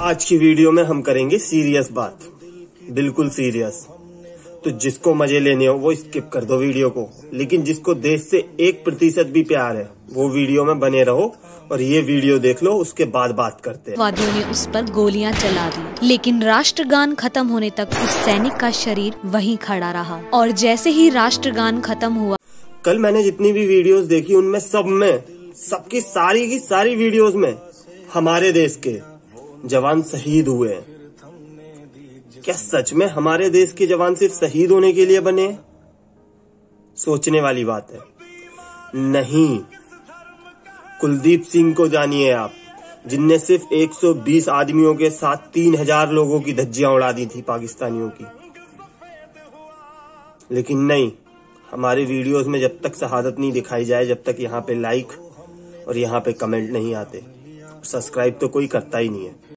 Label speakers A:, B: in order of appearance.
A: आज की वीडियो में हम करेंगे सीरियस बात, बिल्कुल सीरियस। तो जिसको मजे लेने हो वो स्किप कर दो वीडियो को, लेकिन जिसको देश से 1% भी प्यार है वो वीडियो में बने रहो और ये वीडियो देख लो, उसके बाद बात करते हैं।
B: वादियों ने उस पर गोलियां चला दी, लेकिन राष्ट्रगान खत्म होने तक उस सैनिक का शरीर वहीं खड़ा रहा। और जैसे ही राष्ट्रगान खत्म हुआ,
A: कल मैंने जितनी भी वीडियोस देखी उनमें सबकी सारी की सारी वीडियोस में हमारे देश के जवान शहीद हुए हैं। क्या सच में हमारे देश के जवान सिर्फ शहीद होने के लिए बने? सोचने वाली बात है। नहीं, कुलदीप सिंह को जानिए आप, जिनने सिर्फ 120 आदमियों के साथ 3000 लोगों की धज्जियां उड़ा दी थी पाकिस्तानियों की। लेकिन नहीं, हमारे वीडियोस में जब तक शहादत नहीं दिखाई जाए, जब तक यहाँ पे लाइक और यहाँ पे कमेंट नहीं आते, सब्सक्राइब तो कोई करता ही नहीं है।